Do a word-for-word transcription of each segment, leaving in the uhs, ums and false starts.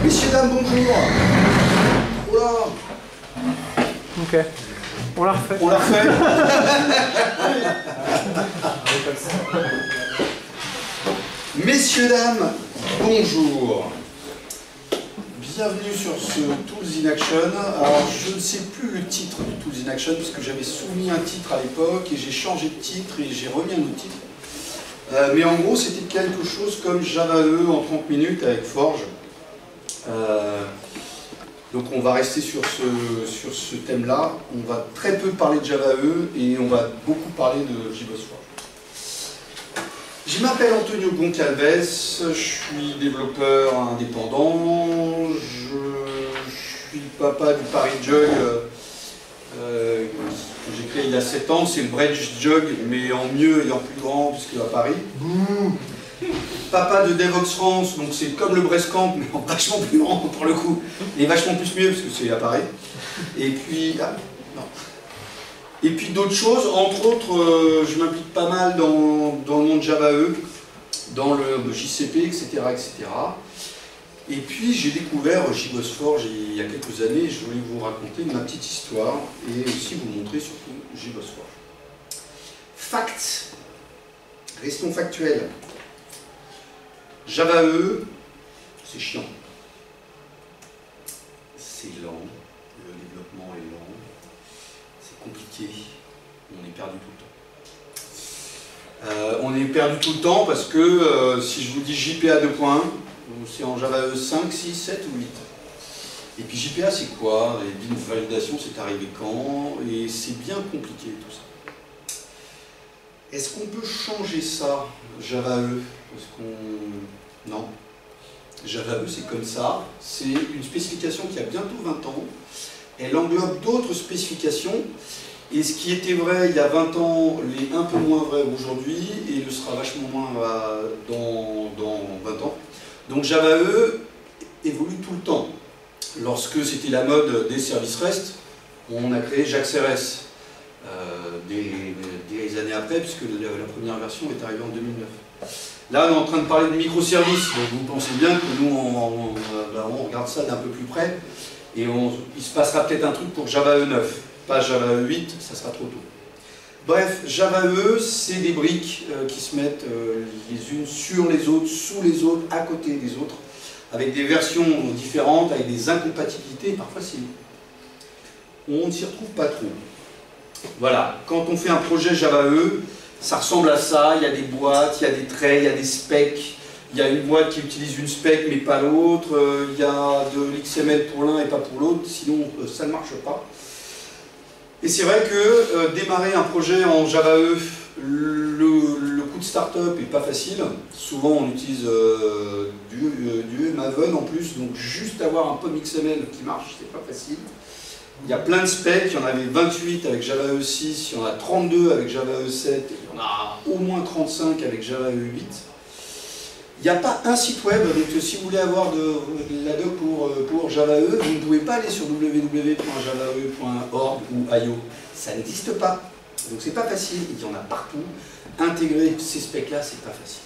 Messieurs, dames, bonjour. Oula. Ok. On la refait. On la refait. Messieurs, dames, bonjour. Bienvenue sur ce Tools in Action. Alors, je ne sais plus le titre du Tools in Action, parce que j'avais soumis un titre à l'époque, et j'ai changé de titre, et j'ai remis un autre titre. Euh, mais en gros, c'était quelque chose comme Java E en trente minutes avec Forge. Euh, donc on va rester sur ce, sur ce thème-là. On va très peu parler de Java E, et on va beaucoup parler de JBoss Forge. Je m'appelle Antonio Goncalves, je suis développeur indépendant, je, je suis le papa du Paris Jug euh, que j'ai créé il y a sept ans. C'est le Bridge Jug, mais en mieux et en plus grand, puisque à Paris. Bouh. Papa de Devox France, donc c'est comme le Brestcamp, mais en vachement plus grand pour le coup, et vachement plus mieux, parce que c'est à Paris. Et puis... Ah, non. Et puis d'autres choses, entre autres, euh, je m'implique pas mal dans, dans le monde Java E, dans le J C P, et cetera, et cetera. Et puis j'ai découvert JBoss Forge il y a quelques années, et je voulais vous raconter ma petite histoire, et aussi vous montrer surtout JBoss Forge. Facts. Restons factuels. Java E, c'est chiant. C'est lent, le développement est lent. Compliqué, on est perdu tout le temps. Euh, on est perdu tout le temps parce que euh, si je vous dis J P A deux point un, c'est en Java E cinq, six, sept ou huit. Et puis J P A c'est quoi? Et bin validation c'est arrivé quand? Et c'est bien compliqué tout ça. Est-ce qu'on peut changer ça, Java E? Parce qu'on... Non. Java E c'est comme ça, c'est une spécification qui a bientôt vingt ans. Elle englobe d'autres spécifications, et ce qui était vrai il y a vingt ans l'est un peu moins vrai aujourd'hui, et le sera vachement moins dans, dans vingt ans. Donc Java E évolue tout le temps. Lorsque c'était la mode des services REST, on a créé JAX-R-S euh, des, des années après, puisque la, la première version est arrivée en deux mille neuf. Là, on est en train de parler de microservices, donc vous pensez bien que nous, on, on, on regarde ça d'un peu plus près. Et on, il se passera peut-être un truc pour Java E neuf, pas Java E huit, ça sera trop tôt. Bref, Java E, c'est des briques euh, qui se mettent euh, les unes sur les autres, sous les autres, à côté des autres, avec des versions différentes, avec des incompatibilités, parfois c'est... on ne s'y retrouve pas trop. Voilà, quand on fait un projet Java E, ça ressemble à ça, il y a des boîtes, il y a des traits, il y a des specs. Il y a une boîte qui utilise une spec mais pas l'autre, il y a de l'X M L pour l'un et pas pour l'autre, sinon ça ne marche pas. Et c'est vrai que euh, démarrer un projet en Java E, le, le coût de start-up n'est pas facile. Souvent on utilise euh, du, euh, du Maven en plus, donc juste avoir un P O M X M L qui marche, c'est pas facile. Il y a plein de specs, il y en avait vingt-huit avec Java E six, il y en a trente-deux avec Java E sept, il y en a au moins trente-cinq avec Java E huit. Il n'y a pas un site web, donc si vous voulez avoir de, de la doc pour, pour Java E, vous ne pouvez pas aller sur w w w point java e point org ou I O. Ça n'existe pas. Donc c'est pas facile, il y en a partout. Intégrer ces specs-là, c'est pas facile.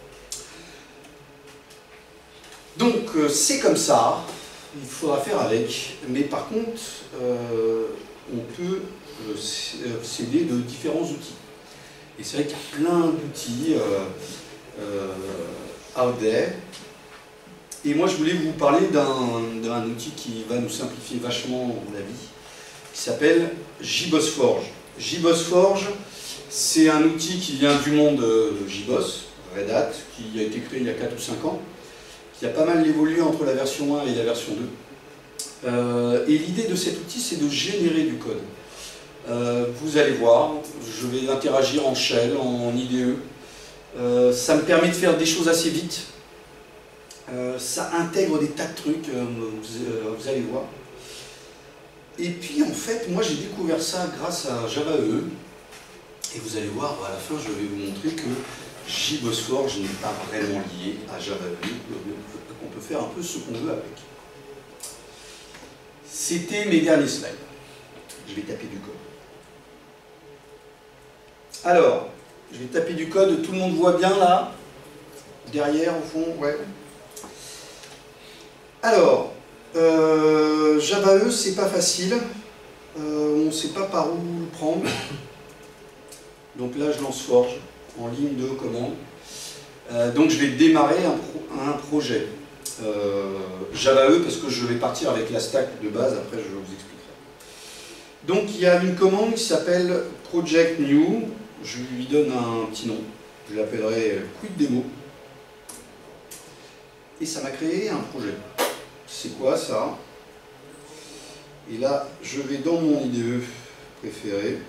Donc euh, c'est comme ça, il faudra faire avec. Mais par contre, euh, on peut euh, s'aider de différents outils. Et c'est vrai qu'il y a plein d'outils. Euh, euh, out there. Et moi je voulais vous parler d'un outil qui va nous simplifier vachement la vie, qui s'appelle JBoss Forge. JBoss Forge, c'est un outil qui vient du monde de JBoss, Red Hat, qui a été créé il y a quatre ou cinq ans, qui a pas mal évolué entre la version un et la version deux. Euh, et l'idée de cet outil, c'est de générer du code. Euh, vous allez voir, je vais interagir en shell, en I D E. Euh, ça me permet de faire des choses assez vite. Euh, ça intègre des tas de trucs, euh, vous, euh, vous allez voir. Et puis en fait, moi j'ai découvert ça grâce à Java E. Et vous allez voir, à la fin, je vais vous montrer que JBoss Forge n'est pas vraiment lié à Java E. On peut faire un peu ce qu'on veut avec. C'était mes derniers slides. Je vais taper du code. Alors, je vais taper du code, tout le monde voit bien là? Derrière, au fond, ouais. Alors, euh, Java E, c'est pas facile. Euh, on ne sait pas par où le prendre. Donc là, je lance Forge en ligne de commande. Euh, donc je vais démarrer un, pro un projet. Euh, Java E, parce que je vais partir avec la stack de base, après je vous expliquerai. Donc il y a une commande qui s'appelle Project New. Je lui donne un petit nom. Je l'appellerai Quick Demo. Et ça m'a créé un projet. C'est quoi ça? Et là, je vais dans mon I D E préféré.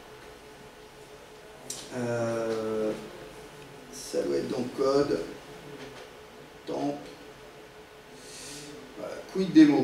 Euh, ça doit être dans code. Temp. Voilà, Quick Demo.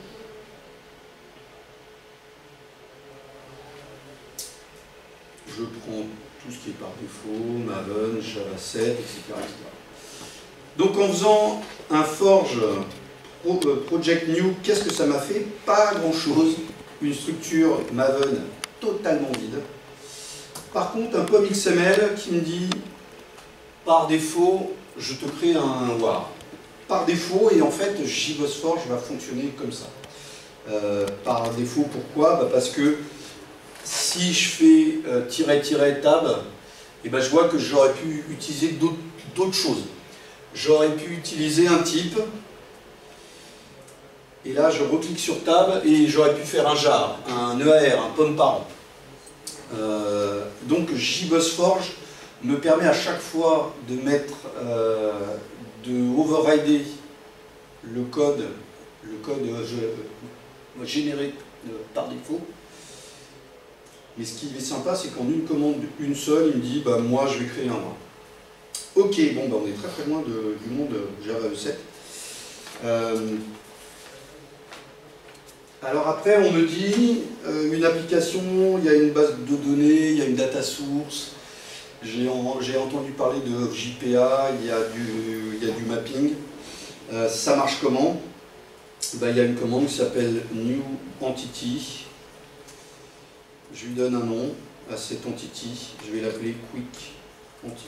Je prends tout ce qui est par défaut, Maven, Java sept, et cetera, et cetera. Donc en faisant un Forge Pro, euh, Project New, qu'est-ce que ça m'a fait? Pas grand-chose. Une structure Maven totalement vide. Par contre, un P O M X M L qui me dit, par défaut, je te crée un war. Par défaut, et en fait, JBoss Forge va fonctionner comme ça. Euh, par défaut, pourquoi? Bah parce que si je fais euh, tiret tiret tab, et ben je vois que j'aurais pu utiliser d'autres choses. J'aurais pu utiliser un type, et là je reclique sur tab, et j'aurais pu faire un jar, un E A R, un pomme parent. Euh, donc JBoss Forge me permet à chaque fois de mettre, euh, de overrider le code, le code euh, je, généré euh, par défaut. Mais ce qui est sympa, c'est qu'en une commande, une seule, il me dit, bah moi je vais créer un war. Ok, bon, bah, on est très très loin de, du monde Java E sept. Euh, alors après, on me dit, euh, une application, il y a une base de données, il y a une data source, j'ai entendu parler de J P A, il y a du, il y a du mapping. Euh, ça marche comment? Bah, il y a une commande qui s'appelle New Entity. Je lui donne un nom à cette entity, je vais l'appeler Quick Entity.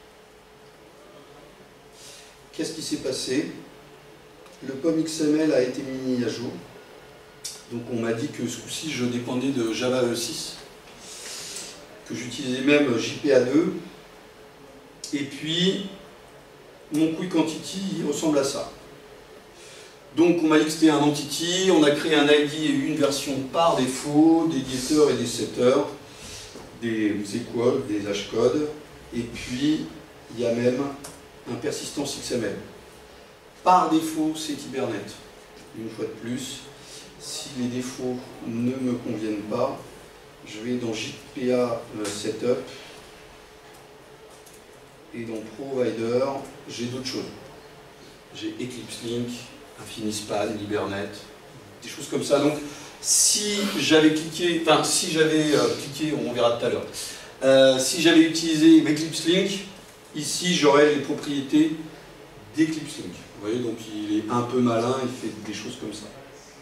Qu'est-ce qui s'est passé? Le P O M X M L a été mis à jour. Donc on m'a dit que ce coup-ci je dépendais de Java E six, que j'utilisais même J P A deux. Et puis mon Quick Entity il ressemble à ça. Donc on m'a dit que c'était un entity, on a créé un I D et une version par défaut, des getters et des setters, des equals, des hashcodes, et puis il y a même un persistance X M L. Par défaut, c'est Hibernate. Une fois de plus, si les défauts ne me conviennent pas, je vais dans J P A Setup, et dans Provider, j'ai d'autres choses. J'ai Eclipse Link, Infinispan, Hibernate, des choses comme ça. Donc, si j'avais cliqué, enfin, si j'avais euh, cliqué, on verra tout à l'heure, euh, si j'avais utilisé Eclipse Link, ici j'aurais les propriétés d'Eclipse Link. Vous voyez, donc il est un peu malin, il fait des choses comme ça.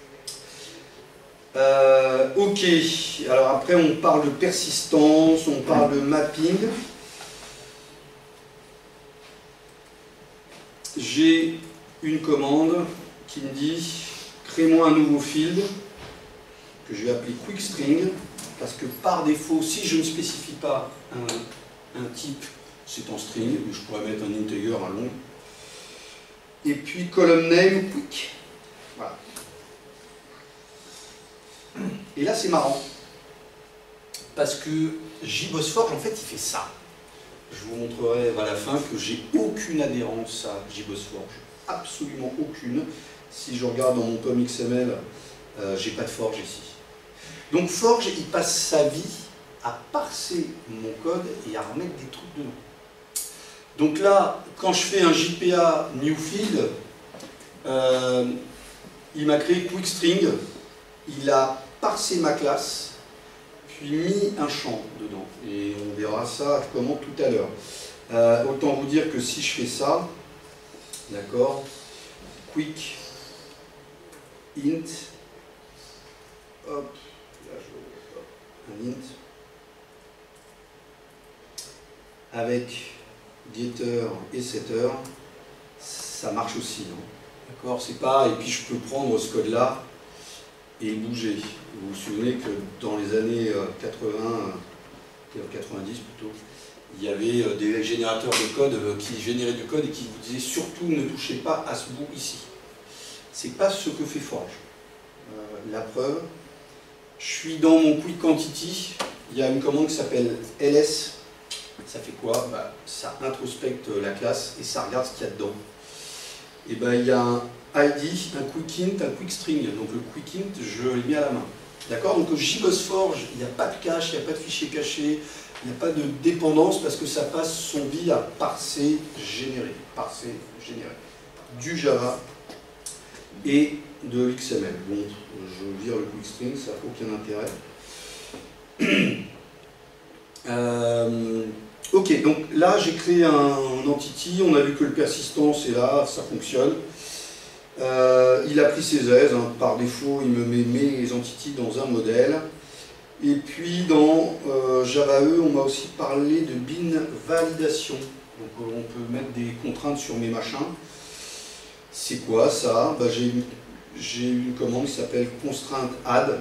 Euh, ok, alors après on parle de persistance, on parle de mapping. J'ai une commande qui me dit crée-moi un nouveau field que je vais appeler QuickString, parce que par défaut, si je ne spécifie pas un, un type, c'est en string, mais je pourrais mettre un integer, un long. Et puis column name quick. Voilà. Et là c'est marrant, parce que JBoss Forge en fait il fait ça. Je vous montrerai à la fin que j'ai aucune adhérence à JBoss Forge. Absolument aucune. Si je regarde dans mon P O M X M L, euh, j'ai pas de Forge ici. Donc Forge, il passe sa vie à parser mon code et à remettre des trucs dedans. Donc là, quand je fais un J P A new field, euh, il m'a créé QuickString, il a parsé ma classe, puis mis un champ dedans. Et on verra ça comment tout à l'heure. Euh, autant vous dire que si je fais ça, d'accord, quick int, hop, là je hop, un int, avec getter et setter, ça marche aussi. Hein. D'accord, c'est pas, et puis je peux prendre ce code-là et bouger. Vous vous souvenez que dans les années quatre-vingts, quatre-vingt-dix plutôt, il y avait des générateurs de code qui généraient du code et qui vous disaient surtout ne touchez pas à ce bout ici. C'est pas ce que fait Forge. Euh, la preuve, je suis dans mon quick quantity, il y a une commande qui s'appelle ls. Ça fait quoi? Bah, ça introspecte la classe et ça regarde ce qu'il y a dedans. Et ben, il y a un I D, un quick int, un quick string. Donc le quick int, je l'ai mis à la main. D'accord? Donc au JBoss Forge, il n'y a pas de cache, il n'y a pas de fichier caché, il n'y a pas de dépendance parce que ça passe son vie à parser, générer, parser, générer. Du Java et de l'X M L. Bon, je vire le quick string, ça n'a aucun intérêt. euh, ok, donc là j'ai créé un, un entity, on a vu que le persistance est là, ça fonctionne. Euh, il a pris ses aises, hein. Par défaut il me met mes entities dans un modèle. Et puis dans euh, Java E, on m'a aussi parlé de bin validation. Donc euh, on peut mettre des contraintes sur mes machins. C'est quoi ça? Bah, j'ai une, j'ai une commande qui s'appelle constraint add.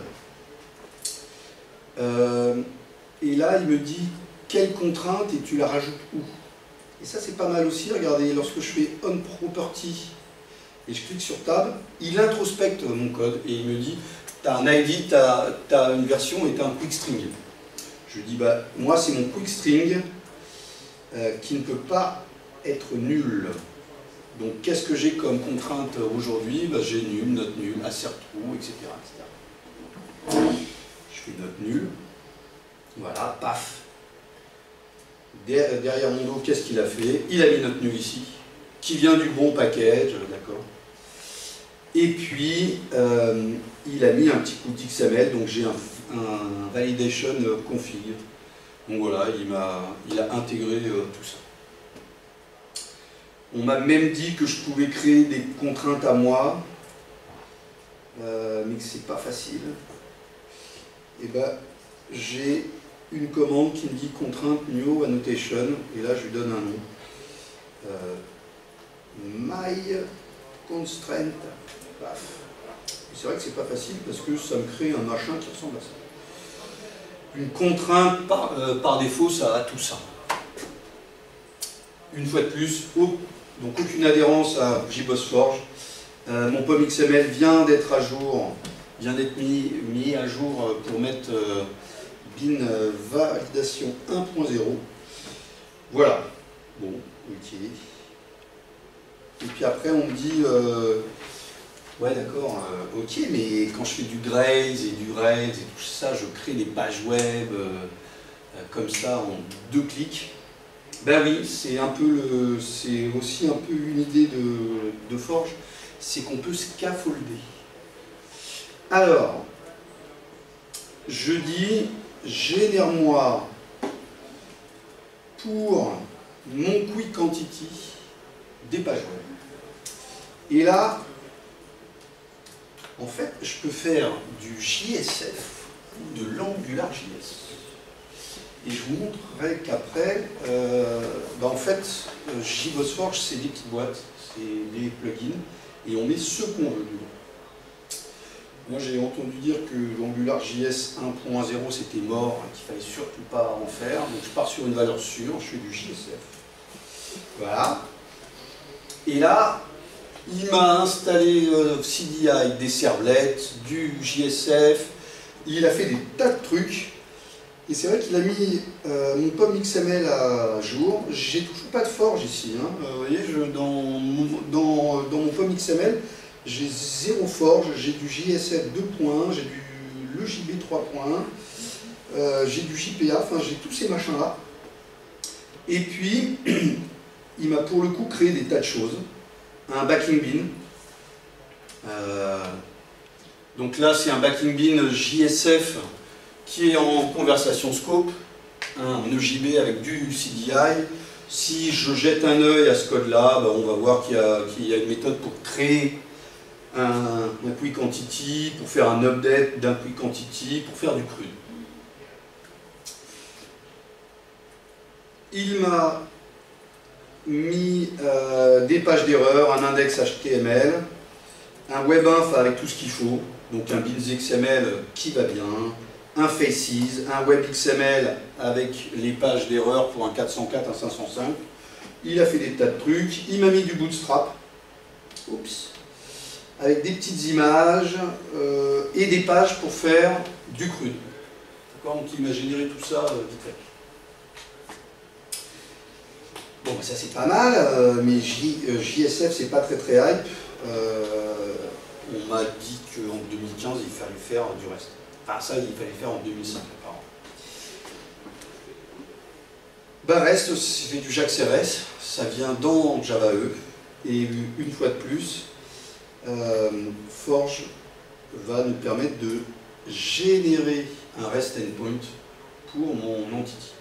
Euh, et là il me dit quelle contrainte et tu la rajoutes où. Et ça c'est pas mal aussi, regardez, lorsque je fais on property et je clique sur tab, il introspecte mon code et il me dit tu as un I D, tu as, as une version et tu as un quick string. Je lui dis bah moi c'est mon quick string euh, qui ne peut pas être nul. Donc qu'est-ce que j'ai comme contrainte aujourd'hui? Bah, j'ai nul, note nulle, assert true, et cetera, et cetera. Je fais note nulle. Voilà, paf. Derrière mon dos, qu'est-ce qu'il a fait? Il a mis note nulle ici, qui vient du bon package, d'accord. Et puis, euh, il a mis un petit coup d'X M L, donc j'ai un, un validation config. Donc voilà, il, a, il a intégré euh, tout ça. On m'a même dit que je pouvais créer des contraintes à moi, euh, mais que c'est pas facile. Et ben, j'ai une commande qui me dit contrainte new annotation, et là je lui donne un nom. Euh, my constraint. C'est vrai que c'est pas facile parce que ça me crée un machin qui ressemble à ça. Une contrainte par, euh, par défaut, ça a tout ça. Une fois de plus, oh, donc aucune adhérence à JBoss Forge. Euh, mon P O M X M L vient d'être à jour, vient d'être mis, mis à jour pour mettre euh, bin euh, validation un point zéro. Voilà. Bon, ok. Et puis après on me dit euh, ouais d'accord, euh, ok, mais quand je fais du Grails et du Rails et tout ça, je crée des pages web euh, euh, comme ça en deux clics. Ben oui, c'est un peu le, c'est aussi un peu une idée de, de Forge, c'est qu'on peut scaffolder. Alors, je dis, génère-moi pour mon quick quantity des pages web. Et là, en fait, je peux faire du J S F ou de l'AngularJS. Et je vous montrerai qu'après, euh, bah en fait, JBoss Forge, c'est des petites boîtes, c'est des plugins, et on met ce qu'on veut dedans. Moi, j'ai entendu dire que l'AngularJS un point zéro, c'était mort, qu'il fallait surtout pas en faire, donc je pars sur une valeur sûre, je fais du J S F. Voilà. Et là, il m'a installé euh, C D I, des servlets, du J S F, il a fait des tas de trucs. Et c'est vrai qu'il a mis euh, mon P O M X M L à jour. J'ai toujours pas de Forge ici. Hein. Euh, vous voyez, je, dans, mon, dans, dans mon P O M X M L, j'ai zéro Forge, j'ai du J S F deux point un, j'ai du le J B trois point un, euh, j'ai du J P A, enfin j'ai tous ces machins-là. Et puis, il m'a pour le coup créé des tas de choses. Un backing bin. Euh, donc là, c'est un backing bin J S F qui est en conversation scope, hein, un E J B avec du C D I. Si je jette un œil à ce code-là, ben on va voir qu'il y, qu'il y a une méthode pour créer un, un quick entity, pour faire un update d'un quick entity, pour faire du crude. Il m'a mis euh, des pages d'erreur, un index H T M L. un webinf avec tout ce qu'il faut, donc un bins.xml qui va bien, un faces, un webxml avec les pages d'erreur pour un quatre cent quatre, un cinq cent cinq. Il a fait des tas de trucs, il m'a mis du bootstrap, oups, avec des petites images euh, et des pages pour faire du crude. Donc il m'a généré tout ça euh, vite fait. Bon, bah, ça c'est pas mal, euh, mais J, euh, J S F c'est pas très très hype. Euh, on m'a dit qu'en deux mille quinze il fallait faire du reste. Enfin ça il fallait faire en deux mille cinq apparemment. Bah reste, c'est du JAX-R S, ça vient dans Java E, et une fois de plus, euh, Forge va nous permettre de générer un REST endpoint pour mon entity.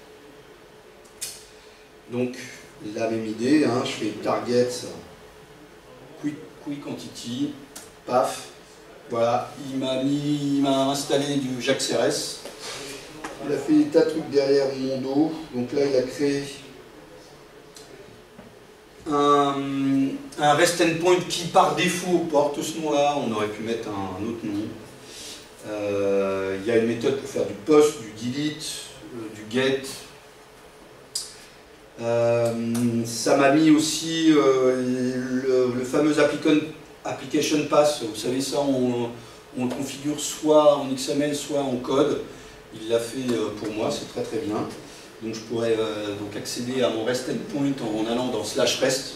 Donc la même idée, hein, je fais target quick, quick entity, paf, voilà, il m'a mis, il m'a installé du JAX-R S. Il a fait des tas de trucs derrière mon dos. Donc là, il a créé un, un REST endpoint qui, par défaut, porte ce nom-là. On aurait pu mettre un, un autre nom. Euh, il y a une méthode pour faire du post, du delete, euh, du get. Euh, ça m'a mis aussi euh, le, le fameux applicant, application pass. Vous savez, ça, on, on le configure soit en X M L, soit en code. Il l'a fait pour moi, c'est très très bien. Donc je pourrais euh, donc accéder à mon REST endpoint en, en allant dans slash rest.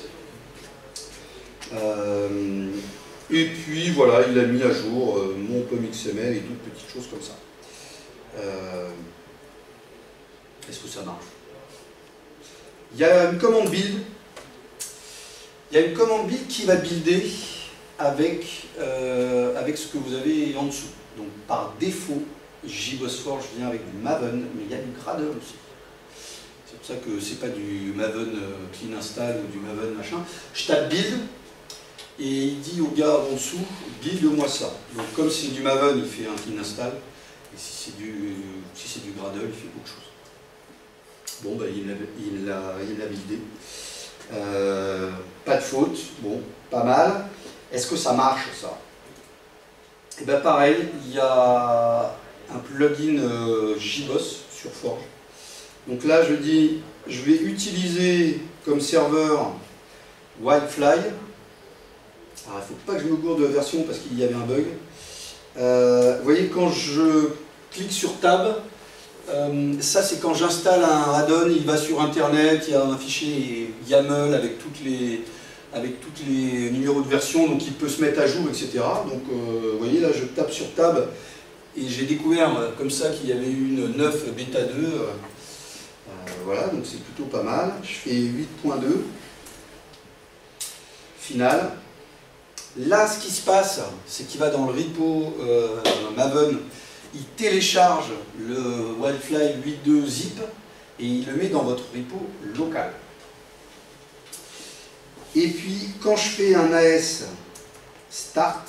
Euh, et puis voilà, il a mis à jour euh, mon P O M X M L et d'autres petites choses comme ça. Euh, Est-ce que ça marche? Il y a une commande build. Il y a une commande build qui va builder avec, euh, avec ce que vous avez en dessous. Donc par défaut, JBoss Forge vient avec du Maven, mais il y a du Gradle aussi. C'est pour ça que c'est pas du Maven clean install ou du Maven machin. Je tape build et il dit au gars en dessous, build-moi ça. Donc comme c'est du Maven, il fait un clean install. Et si c'est du, si c'est du Gradle, il fait beaucoup de choses. Bon, bah, il l'a il l'a buildé. Euh, pas de faute, bon, pas mal. Est-ce que ça marche ça? Et bien pareil, il y a un plugin euh, JBoss sur Forge. Donc là, je dis, je vais utiliser comme serveur Wildfly. Alors, il ne faut pas que je me gourde de version parce qu'il y avait un bug. Euh, vous voyez, quand je clique sur Tab, euh, ça c'est quand j'installe un add-on, il va sur Internet, il y a un fichier YAML avec toutes les, avec toutes les numéros de version, donc il peut se mettre à jour, et cetera. Donc, euh, vous voyez, là, je tape sur Tab. Et j'ai découvert euh, comme ça qu'il y avait une neuf bêta deux. Euh, euh, voilà, donc c'est plutôt pas mal. Je fais huit point deux. Final. Là, ce qui se passe, c'est qu'il va dans le repo euh, Maven, il télécharge le Wildfly huit point deux zip et il le met dans votre repo local. Et puis, quand je fais un A S start,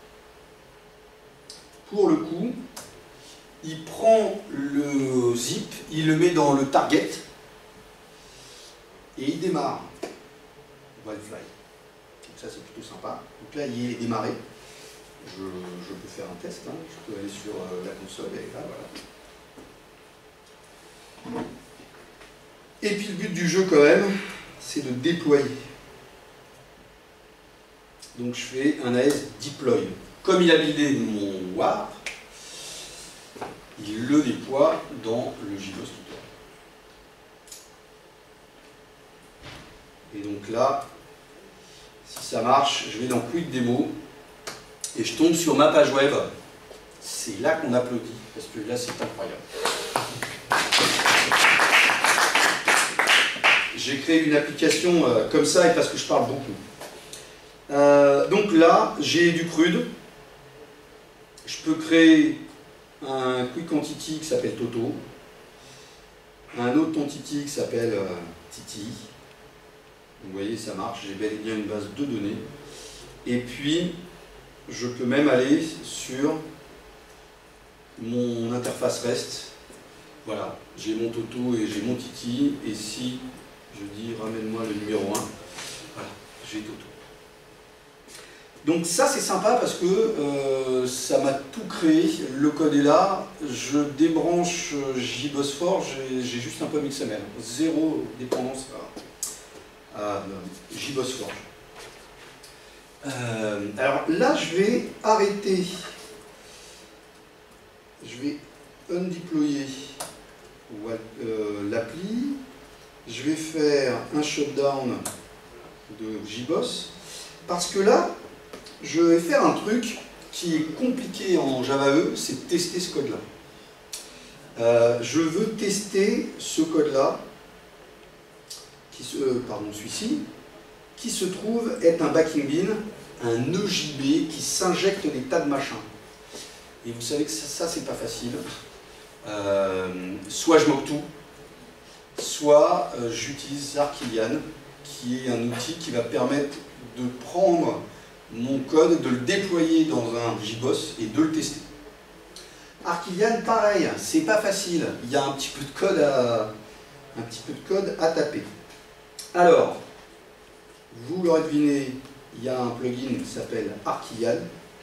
pour le coup, il prend le zip, il le met dans le target et il démarre Wildfly. Donc ça c'est plutôt sympa. Donc là il est démarré. Je, je peux faire un test, hein. Je peux aller sur euh, la console et là voilà. Et puis le but du jeu quand même, c'est de déployer. Donc je fais un A S deploy. Comme il a buildé mon war, il le déploie dans le JBoss tutorial. Et donc là, si ça marche, je vais dans Quick Demo et je tombe sur ma page web. C'est là qu'on applaudit, parce que là c'est incroyable. J'ai créé une application euh, comme ça et parce que je parle beaucoup. Euh, donc là, j'ai du crude. Je peux créer un quick entity qui s'appelle Toto, un autre entity qui s'appelle euh, Titi. Vous voyez, ça marche, j'ai bel et bien une base de données. Et puis, je peux même aller sur mon interface REST. Voilà, j'ai mon Toto et j'ai mon Titi. Et si je dis ramène-moi le numéro un, voilà, j'ai Toto. Donc ça c'est sympa parce que euh, ça m'a tout créé, le code est là, je débranche JBoss Forge et j'ai juste un P O M X M L, zéro dépendance à, à JBoss Forge. Euh, alors là je vais arrêter, je vais undeployer euh, l'appli, je vais faire un shutdown de JBoss, parce que là, je vais faire un truc qui est compliqué en Java E, c'est tester ce code-là. Euh, je veux tester ce code-là, qui se, euh, pardon, celui-ci, qui se trouve être un backing bin, un E J B qui s'injecte des tas de machins. Et vous savez que ça, ça c'est pas facile. Euh, soit je moque tout, soit euh, j'utilise Arquillian, qui est un outil qui va permettre de prendre mon code, de le déployer dans un JBoss et de le tester. Arquillian, pareil, c'est pas facile. Il y a un petit peu de code à, un petit peu de code à taper. Alors, vous l'aurez deviné, il y a un plugin qui s'appelle Arquillian.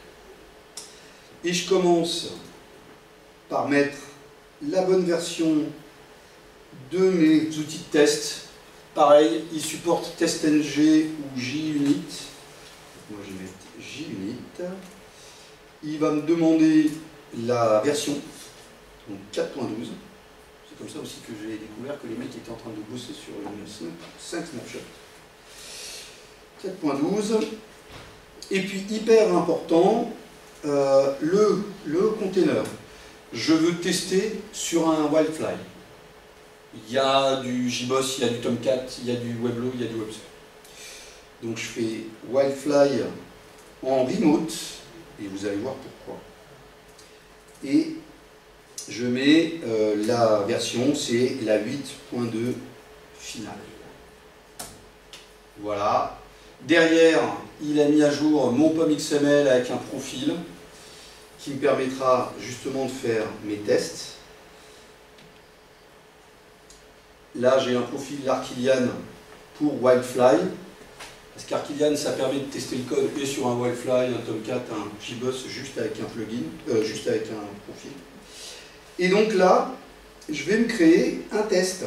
Et je commence par mettre la bonne version de mes outils de test. Pareil, il supporte TestNG ou JUnit. Moi je vais mettre JUnit. Il va me demander la version, donc quatre point douze. C'est comme ça aussi que j'ai découvert que les mecs étaient en train de bosser sur une cinq snapshots. quatre point douze. Et puis hyper important, euh, le, le container. Je veux tester sur un Wildfly. Il y a du JBoss, il y a du Tomcat, il y a du Weblo, il y a du Webster. Donc je fais Wildfly en remote, et vous allez voir pourquoi. Et je mets euh, la version, c'est la huit point deux finale. Voilà. Derrière, il a mis à jour mon P O M X M L avec un profil qui me permettra justement de faire mes tests. Là, j'ai un profil Arquillian pour Wildfly. Parce qu'Arquillian, ça permet de tester le code et sur un Wildfly, un Tomcat, un JBoss, juste avec un plugin, euh, juste avec un profil. Et donc là, je vais me créer un test.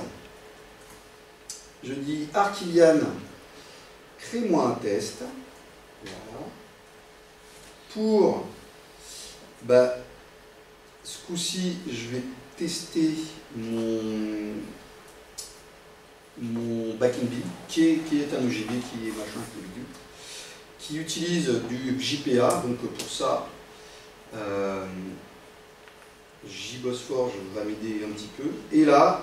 Je dis Arquillian, crée-moi un test. Voilà. Pour, bah, ce coup-ci, je vais tester mon, mon backing bin, qui est, qui est un O J B, qui est machin, qui utilise du J P A. Donc pour ça, euh, JBoss Forge va m'aider un petit peu. Et là,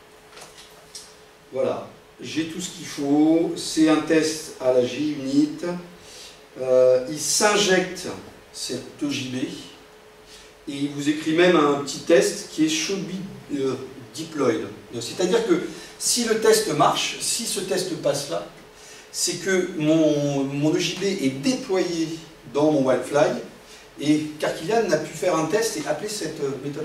voilà, j'ai tout ce qu'il faut. C'est un test à la JUnit. Euh, il s'injecte cet E J B et il vous écrit même un petit test qui est should be euh, deployed. C'est-à-dire que si le test marche, si ce test passe là, c'est que mon, mon E J B est déployé dans mon Wildfly et qu'Arquillian n'a pu faire un test et appeler cette méthode.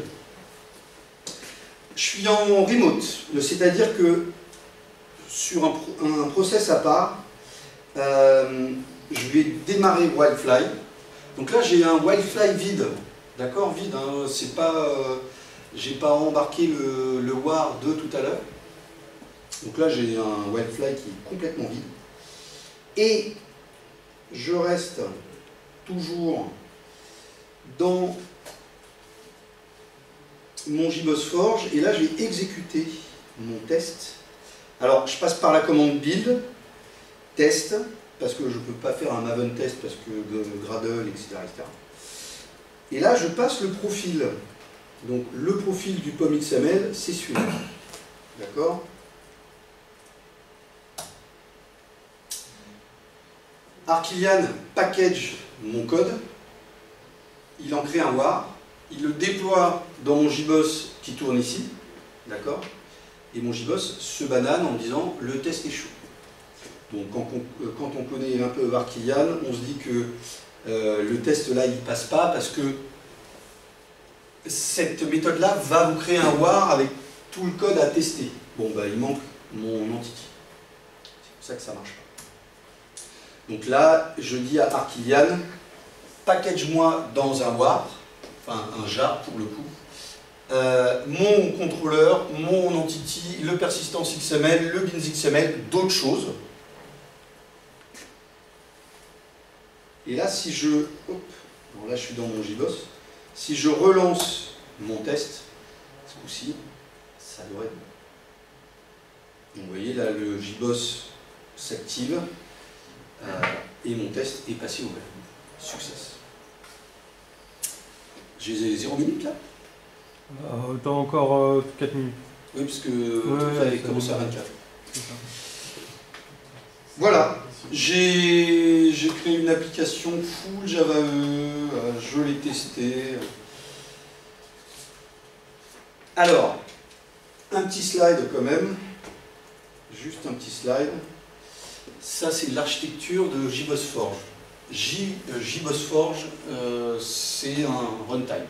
Je suis en remote, c'est-à-dire que sur un, un process à part, euh, je vais démarrer Wildfly. Donc là, j'ai un Wildfly vide, d'accord, vide. Hein, c'est pas, euh, j'ai pas embarqué le, le war de tout à l'heure. Donc là, j'ai un Wildfly qui est complètement vide. Et je reste toujours dans mon JBoss Forge. Et là, je vais exécuter mon test. Alors, je passe par la commande build, test, parce que je ne peux pas faire un Maven test, parce que Gradle, et cetera, et cetera. Et là, je passe le profil. Donc, le profil du P O M X M L, c'est celui-là. D'accord ? Arquillian package mon code, il en crée un war, il le déploie dans mon JBoss qui tourne ici, d'accord ? Et mon JBoss se banane en me disant le test est chaud. Donc quand on, quand on connaît un peu Arquillian, on se dit que euh, le test là il passe pas parce que cette méthode là va vous créer un war avec tout le code à tester. Bon bah il manque mon entity. C'est pour ça que ça marche pas. Donc là, je dis à Arquillian, package-moi dans un war, enfin un jar pour le coup, euh, mon contrôleur, mon entity, le persistence X M L, le beans X M L, d'autres choses. Et là, si je... Hop, bon, là, je suis dans mon JBoss. Si je relance mon test, ce coup-ci, ça doit être bon. Donc, vous voyez, là, le JBoss s'active euh, et mon test est passé au vert. Success. J'ai zéro minute, là? Euh, T'as encore euh, quatre minutes. Oui, parce que ouais, vous ouais, avez commencé à vingt-quatre. C'est ça. Voilà. J'ai créé une application full Java E, euh, je l'ai testée. Alors, un petit slide quand même, juste un petit slide. Ça, c'est l'architecture de JBoss Forge. J, euh, JBoss Forge, euh, c'est un runtime.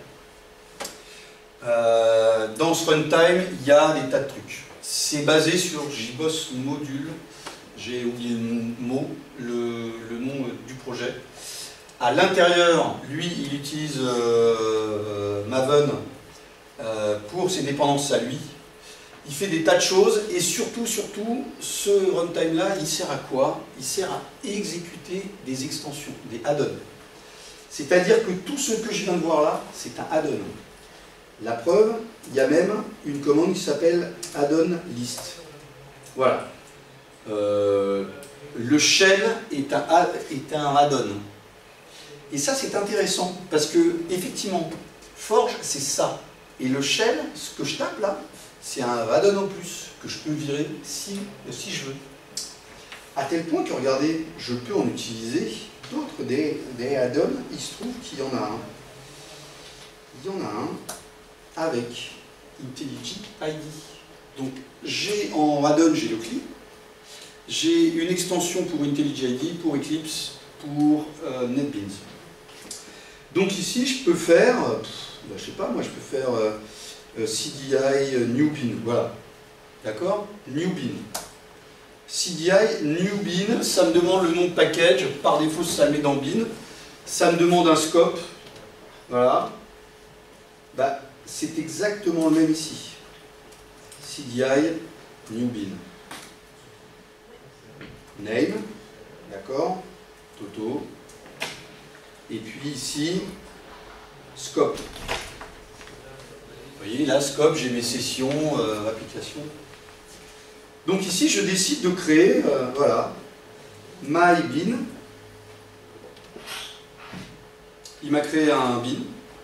Euh, dans ce runtime, il y a des tas de trucs. C'est basé sur JBoss Module. J'ai oublié le mot, le, le nom du projet. À l'intérieur, lui, il utilise euh, Maven euh, pour ses dépendances à lui. Il fait des tas de choses et surtout, surtout, ce runtime-là, il sert à quoi? Il sert à exécuter des extensions, des add-ons. C'est-à-dire que tout ce que je viens de voir là, c'est un add-on. La preuve, il y a même une commande qui s'appelle add-on list. Voilà. Euh, le shell est un, est un add-on. Et ça, c'est intéressant, parce que, effectivement, Forge, c'est ça. Et le shell, ce que je tape là, c'est un add-on en plus, que je peux virer si, si je veux. À tel point que, regardez, je peux en utiliser d'autres, des, des add-ons, il se trouve qu'il y en a un. Il y en a un avec IntelliJ I D. Donc, j'ai en add-on, j'ai le clip. J'ai une extension pour IntelliJ I D, pour Eclipse, pour euh, NetBeans. Donc ici, je peux faire, pff, ben, je sais pas, moi je peux faire euh, euh, C D I euh, new bean, voilà. D'accord? New bean. C D I new bean, ça me demande le nom de package, par défaut ça le met dans bean. Ça me demande un scope, voilà. Bah, c'est exactement le même ici. C D I new bean. Name, d'accord, Toto, et puis ici, scope. Vous voyez, là, scope, j'ai mes sessions, euh, applications. Donc ici, je décide de créer, euh, voilà, my bin. Il m'a créé un bin.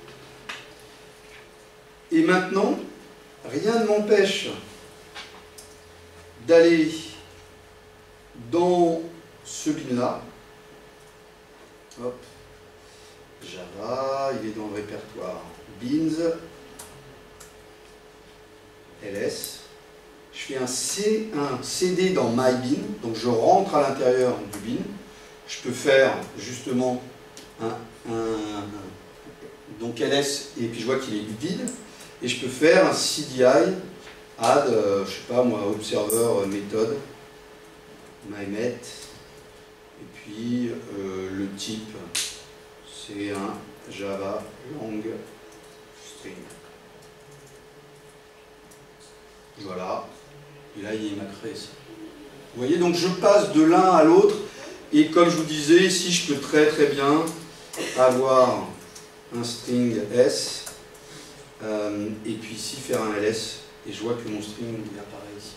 Et maintenant, rien ne m'empêche d'aller dans ce bin-là, hop, Java, il est dans le répertoire beans, ls, je fais un, C, un cd dans my bin, donc je rentre à l'intérieur du bin, je peux faire justement un, un donc ls, et puis je vois qu'il est vide, et je peux faire un cdi add, euh, je sais pas moi, observer méthode, mymet, et puis euh, le type c'est un Java long string. Voilà, et là il m'a créé ça. Vous voyez, donc je passe de l'un à l'autre, et comme je vous disais, ici je peux très très bien avoir un string s, euh, et puis ici faire un ls, et je vois que mon string il apparaît ici.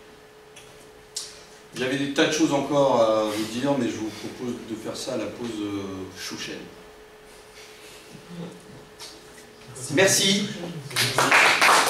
J'avais des tas de choses encore à vous dire, mais je vous propose de faire ça à la pause euh, chouchen. Merci.